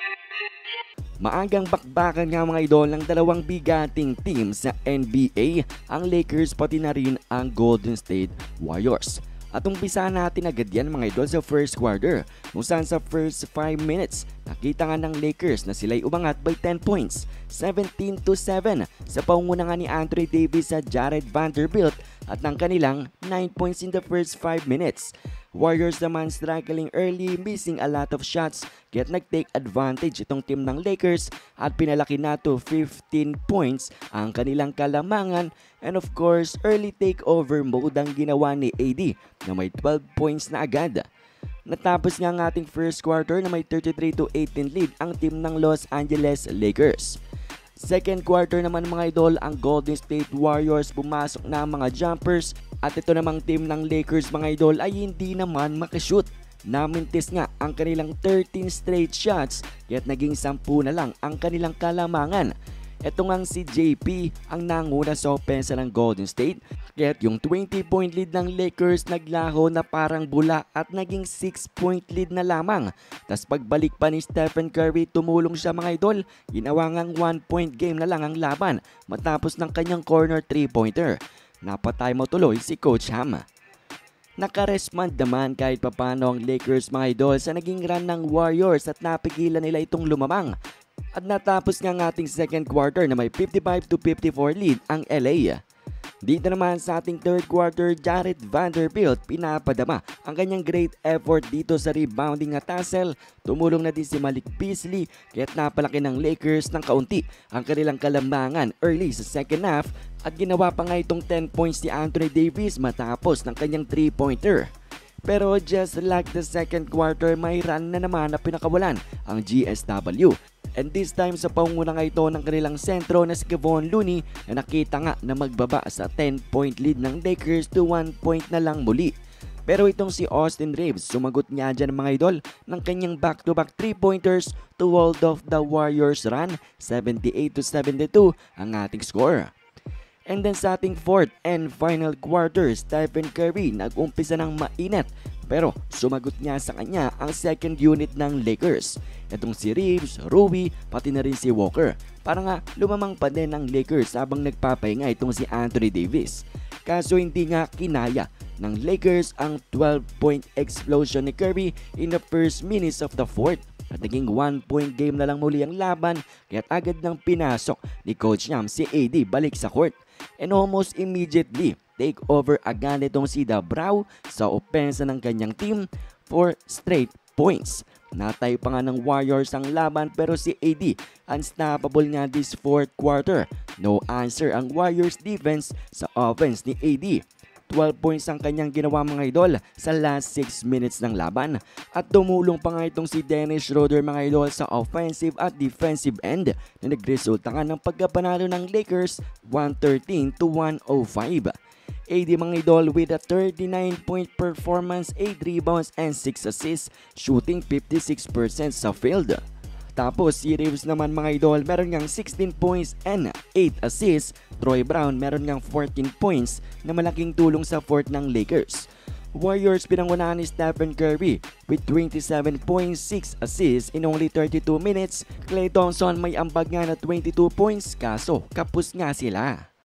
Maagang bakbakan nga mga idol ng dalawang bigating team sa NBA, ang Lakers pati na rin ang Golden State Warriors. At umpisa natin agad yan mga idol sa first quarter, kung saan sa first 5 minutes, nakita nga ng Lakers na sila'y umangat by 10 points, 17-7 sa pangungunahan ni Anthony Davis sa Jared Vanderbilt at ng kanilang 9 points in the first 5 minutes. Warriors naman struggling early, missing a lot of shots, kaya nag-take advantage itong team ng Lakers at pinalaki na to 15 points ang kanilang kalamangan, and of course early takeover mode ang ginawa ni AD na may 12 points na agad. Natapos nga ang ating first quarter na may 33-18 lead ang team ng Los Angeles Lakers. Second quarter naman mga idol, ang Golden State Warriors pumasok na ang mga jumpers at ito namang team ng Lakers mga idol ay hindi naman makashoot. Namintis nga ang kanilang 13 straight shots kaya't naging 10 na lang ang kanilang kalamangan. Ito ngang si JP ang nanguna sa opensa ng Golden State, kaya't yung 20-point lead ng Lakers naglaho na parang bula at naging 6-point lead na lamang. Tas pagbalik pa ni Stephen Curry, tumulong siya mga idol, ginawa ngang 1-point game na lang ang laban matapos ng kanyang corner 3-pointer. Napatay mo tuloy si Coach Ham. Nakarespond naman kahit papano ang Lakers mga idol sa naging run ng Warriors at napigilan nila itong lumamang. At natapos nga ang ating second quarter na may 55-54 lead ang LA. Dito naman sa ating third quarter, Jared Vanderbilt pinapadama ang kanyang great effort dito sa rebounding at tassel. Tumulong na din si Malik Beasley kaya't napalaki ng Lakers ng kaunti ang kanilang kalamangan early sa second half at ginawa pa nga itong 10 points ni Anthony Davis matapos ng kanyang 3-pointer. Pero just like the second quarter, may run na naman na pinakawalan ang GSW. And this time sa pangunguna nga ito ng kanilang sentro na si Kevon Looney na nakita nga na magbaba sa 10-point lead ng Lakers to 1 point na lang muli. Pero itong si Austin Reeves, sumagot niya dyan mga idol ng kanyang back-to-back 3-pointers to ward off the Warriors run, 78-72 ang ating score. And then sa ating fourth and final quarter, Stephen Curry nag-umpisa ng mainit pero sumagot niya sa kanya ang second unit ng Lakers. Itong si Reeves, Rui, pati na rin si Walker. Para nga lumamang pa din ang Lakers habang nagpapahinga itong si Anthony Davis. Kaso hindi nga kinaya ng Lakers ang 12-point explosion ni Curry in the first minutes of the fourth. At naging 1-point game na lang muli ang laban kaya't agad nang pinasok ni Coach Yam si AD balik sa court. And almost immediately, take over agad itong si Dabrao sa opensa ng kanyang team for straight points. Natay pa nga ng Warriors ang laban pero si AD unstoppable nga this fourth quarter. No answer ang Warriors defense sa offense ni AD. 12 points ang kanyang ginawa mga idol sa last 6 minutes ng laban. At tumulong pa nga itong si Dennis Schroeder mga idol sa offensive at defensive end na nagresulta nga ng pagkapanalo ng Lakers 113-105. AD mga idol with a 39-point performance, 8 rebounds and 6 assists, shooting 56% sa field. Tapos si Reeves naman mga idol meron ngang 16 points and 8 assists. Troy Brown meron ngang 14 points na malaking tulong sa fourth ng Lakers. Warriors pinangunahan ni Stephen Curry with 27 points, 6 assists in only 32 minutes. Klay Thompson may ambag nga na 22 points kaso kapos nga sila.